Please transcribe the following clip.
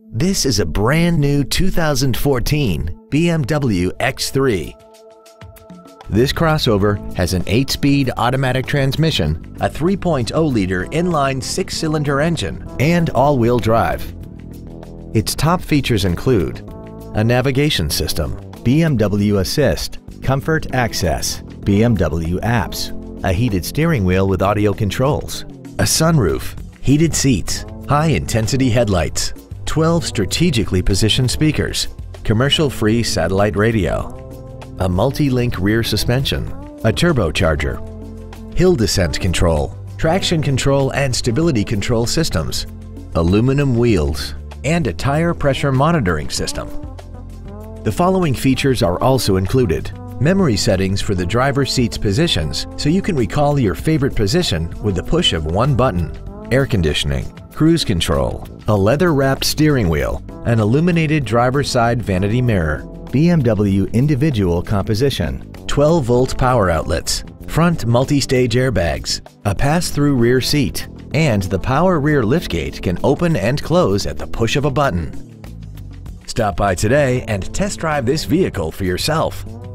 This is a brand new 2014 BMW X3. This crossover has an 8-speed automatic transmission, a 3.0-liter inline 6-cylinder engine, and all-wheel drive. Its top features include a navigation system, BMW Assist, Comfort Access, BMW Apps, a heated steering wheel with audio controls, a sunroof, heated seats, high-intensity headlights, 12 strategically positioned speakers, commercial-free satellite radio, a multi-link rear suspension, a turbocharger, hill descent control, traction control and stability control systems, aluminum wheels, and a tire pressure monitoring system. The following features are also included: memory settings for the driver's seat's positions so you can recall your favorite position with the push of one button, air conditioning, cruise control, a leather-wrapped steering wheel, an illuminated driver's side vanity mirror, BMW individual composition, 12-volt power outlets, front multi-stage airbags, a pass-through rear seat, and the power rear liftgate can open and close at the push of a button. Stop by today and test drive this vehicle for yourself.